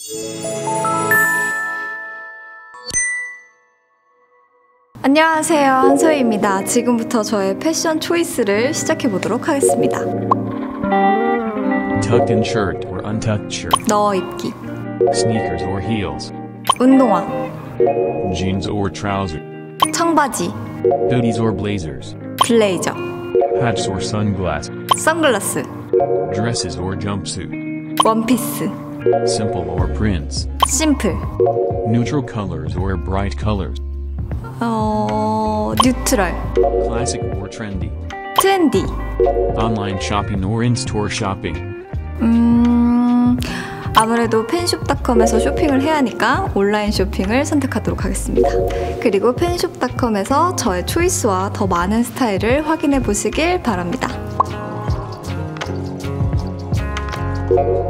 안녕하세요, 한소희입니다. 지금부터 저의 패션 초이스를 시작해보도록 하겠습니다. Tucked in shirt or untucked shirt. 넣어 입기. Sneakers or heels. 운동화. Jeans or trousers. 청바지. Hoodies or blazers. 블레이저. Hats or sunglasses. 선글라스. Dresses or jumpsuit. 원피스. Simple or prints. 심플. Neutral colors or bright colors. 뉴트럴. Classic or trendy. 트렌디. Online shopping or in-store shopping. 아무래도 펜숍닷컴에서 쇼핑을 해야 하니까 온라인 쇼핑을 선택하도록 하겠습니다. 그리고 펜숍닷컴에서 저의 초이스와 더 많은 스타일을 확인해 보시길 바랍니다.